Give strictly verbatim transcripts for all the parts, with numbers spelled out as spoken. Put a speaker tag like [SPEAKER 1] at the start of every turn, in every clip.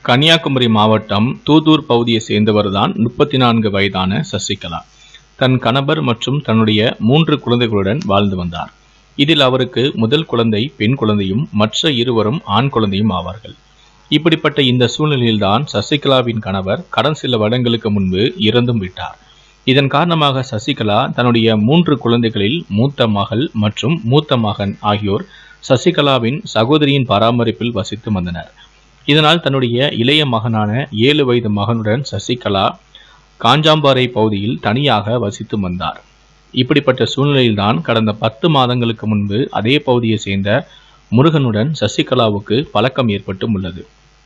[SPEAKER 1] கன்னியாகுமரி மாவட்டம் தூதூர் பகுதியை சேர்ந்தவர்தான் முப்பத்தி நான்கு வயதான சசிகலா. தன் கணவர் மற்றும் தன்னுடைய மூன்று குழந்தைகளுடன் வாழ்ந்து வந்தார். இதில் அவருக்கு முதல் குழந்தை பெண் குழந்தையும் மற்ற இருவரும் ஆண் குழந்தையும் ஆவார்கள். இப்படிப்பட்ட இந்த சூழ்நிலையில்தான் சசிகலாவின் கணவர் கடந்த சில வருடங்களுக்கு முன்பு இறந்தும் விட்டார். இதன் காரணமாக சசிகலா தன்னுடைய மூன்று குழந்தைகளில் மூத்த மகள் மற்றும் மூத்த மகன் ஆகியோர் சசிகலாவின் சகோதரியின் பராமரிப்பில் வசித்து வந்தனர். இதனால் தன்னுடைய இளைய மகனான ஏழு வயது மகனுடன் சசிகலா காஞ்சாம்பாறை பகுதியில் தனியாக வசித்து வந்தார். இப்படிப்பட்ட சூழ்நிலையில்தான் கடந்த பத்து மாதங்களுக்கு முன்பு அதே பகுதியை சேர்ந்த முருகனுடன் சசிகலாவுக்கு பழக்கம் ஏற்பட்டும் உள்ளது.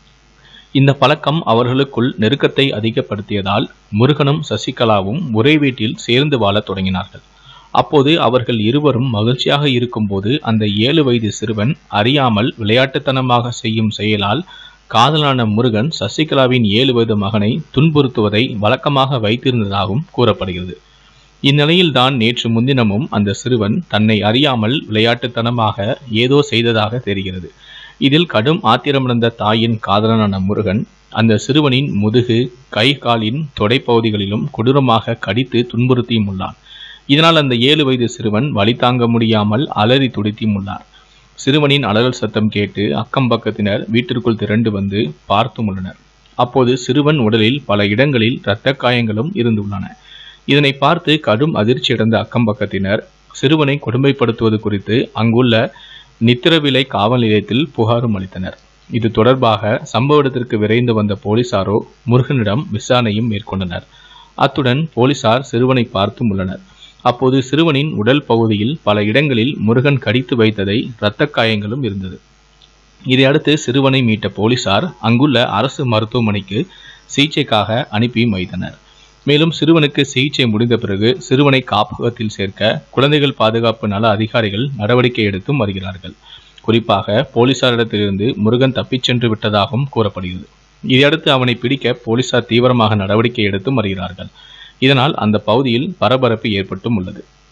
[SPEAKER 1] இந்த பழக்கம் அவர்களுக்குள் நெருக்கத்தை அதிகப்படுத்தியதால் முருகனும் சசிகலாவும் ஒரே வீட்டில் சேர்ந்து வாழ தொடங்கினார்கள். அப்போது அவர்கள் இருவரும் மகிழ்ச்சியாக இருக்கும்போது அந்த ஏழு வயது சிறுவன் அறியாமல் விளையாட்டுத்தனமாக செய்யும் செயலால் காதலான முருகன் சசிகலாவின் ஏழு வயது மகனை துன்புறுத்துவதை வழக்கமாக வைத்திருந்ததாகவும் கூறப்படுகிறது. இந்நிலையில்தான் நேற்று முன்தினமும் அந்த சிறுவன் தன்னை அறியாமல் விளையாட்டுத்தனமாக ஏதோ செய்ததாக தெரிகிறது. இதில் கடும் ஆத்திரமடைந்த தாயின் காதலனான முருகன் அந்த சிறுவனின் முதுகு, கை, காலின் தொடைப்பகுதிகளிலும் கொடூரமாக கடித்து துன்புறுத்தியும் உள்ளான். இதனால் அந்த ஏழு வயது சிறுவன் வலி தாங்க முடியாமல் அலறி துடித்தும் உள்ளார். சிறுவனின் அலறல் சத்தம் கேட்டு அக்கம் பக்கத்தினர் வீட்டிற்குள் திரண்டு வந்து பார்த்தும் உள்ளனர். அப்போது சிறுவன் உடலில் பல இடங்களில் இரத்த காயங்களும் இருந்துள்ளன. இதனை பார்த்து கடும் அதிர்ச்சியடைந்த அக்கம் பக்கத்தினர் சிறுவனை கொடுமைப்படுத்துவது குறித்து அங்குள்ள நித்திரவிலை காவல் நிலையத்தில் புகாரும் அளித்தனர். இது தொடர்பாக சம்பவ இடத்திற்கு விரைந்து வந்த போலீசாரோ முருகனிடம் விசாரணையும் மேற்கொண்டனர். அத்துடன் போலீசார் சிறுவனை பார்த்தும் உள்ளனர். அப்போது சிறுவனின் உடல் பகுதியில் பல இடங்களில் முருகன் கடித்து வைத்ததை இரத்த காயங்களும் இருந்தது. இதையடுத்து சிறுவனை மீட்ட போலீசார் அங்குள்ள அரசு மருத்துவமனைக்கு சிகிச்சைக்காக அனுப்பியும் வைத்தனர். மேலும் சிறுவனுக்கு சிகிச்சை முடிந்த பிறகு சிறுவனை காப்பகத்தில் சேர்க்க குழந்தைகள் பாதுகாப்பு நல அதிகாரிகள் நடவடிக்கை எடுத்தும் வருகிறார்கள். குறிப்பாக போலீசாரிடத்திலிருந்து முருகன் தப்பிச் சென்று விட்டதாகவும் கூறப்படுகிறது. இதையடுத்து அவனை பிடிக்க போலீசார் தீவிரமாக நடவடிக்கை எடுத்தும் வருகிறார்கள். இதனால் அந்த பகுதியில் பரபரப்பு ஏற்பட்டும் உள்ளது.